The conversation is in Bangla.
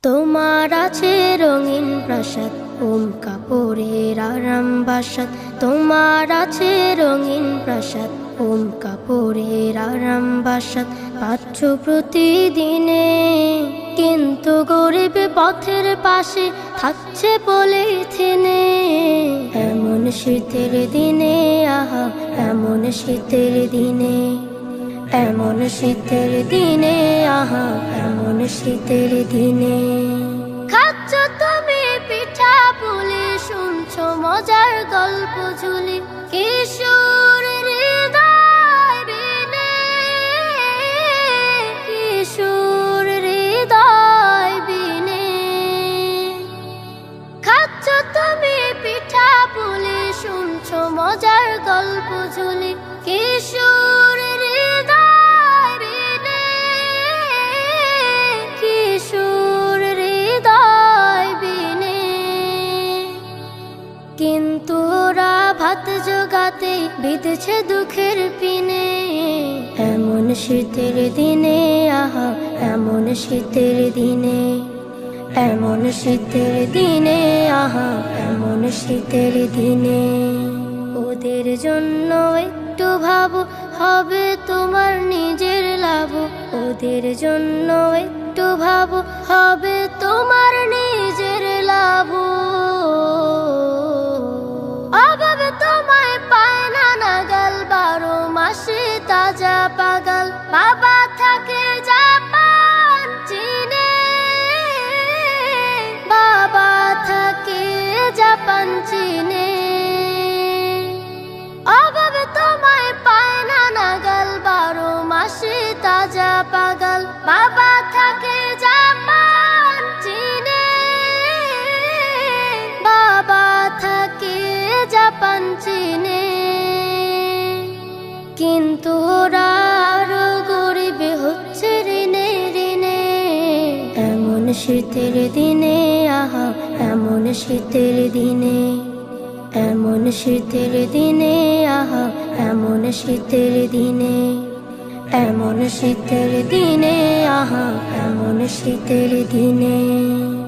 তোমার আছে রঙিন প্রাসাদ, ওম কাপড়ের আরাম বাসাত। তোমার আছে রঙিন প্রাসাদ, ওম কাপড়ের আরাম বাসাত। পাচ্ছ প্রতিদিনে, কিন্তু গরিব পথের পাশে থাকছে পলিথিনে। এমন শীতের দিনে, আহা এমন শীতের দিনে, এমন শীতের দিনে, আহা এমন শীতের দিনে। খাচ্ছ তুমি পিঠা পুলি, শুনছো মজার গল্প ঝুলি, কিশোর হৃদয় বিনে, কিশোর হৃদয় বিনে। খাচ্ছ তুমি পিঠা পুলি, শুনছো মজার গল্প ঝুলি, কিশোর হৃদয় বিনে, কিশোর হৃদয় বিনে। কিন্তু ওরা ভাত জোগাতে বিঁধেছে দুঃখের পিনে। এমন শীতের দিনে, আহা এমন শীতের দিনে, এমন শীতের দিনে, আহা এমন শীতের দিনে। ওদের জন্য একটু ভাবো, হবে তোমার নিজের লাভ। ওদের জন্য একটু ভাবো, হবে তোমার নিজের লাভ। অভাব তোমায় পায় না নাগাল, 12 মাসে তাজা পাগাল। বাবা থাকে জাপান চীনে, বাবা থাকে জাপান চীনে। অভাব তোমায় পায় না নাগাল, 12 মাসে তাজা পাগাল। বাবা থাকে জাপান চীনে, বাবা থাকে জাপান চীনে। কিন্তু ওরা আরো গরিব হচ্ছে ঋণে ঋণে। এমন শীতের দিনে, আহা এমন শীতের দিনে, এমন শীতের দিনে, আহা এমন শীতের দিনে, এমন শীতের দিনে, আহা এমন শীতের দিনে।